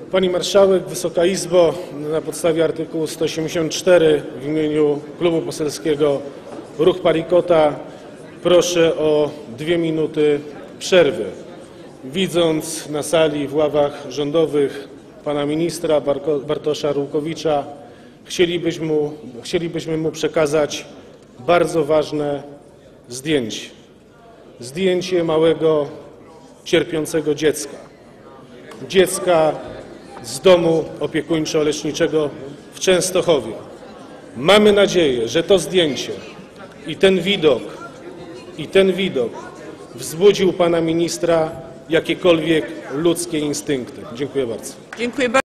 Pani Marszałek, Wysoka Izbo, na podstawie artykułu 184 w imieniu Klubu Poselskiego Ruch Palikota proszę o 2 minuty przerwy. Widząc na sali w ławach rządowych pana ministra Bartosza Arłukowicza, chcielibyśmy mu przekazać bardzo ważne zdjęcie. Zdjęcie małego, cierpiącego dziecka. Dziecka z domu opiekuńczo-leczniczego w Częstochowie. Mamy nadzieję, że to zdjęcie i ten widok wzbudził pana ministra jakiekolwiek ludzkie instynkty. Dziękuję bardzo.